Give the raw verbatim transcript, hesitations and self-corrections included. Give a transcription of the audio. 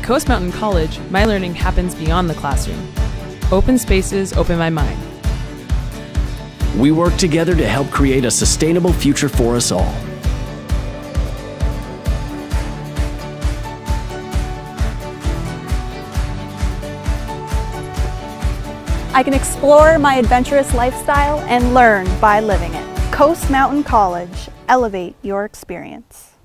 Coast Mountain College, my learning happens beyond the classroom. Open spaces open my mind. We work together to help create a sustainable future for us all. I can explore my adventurous lifestyle and learn by living it. Coast Mountain College, elevate your experience.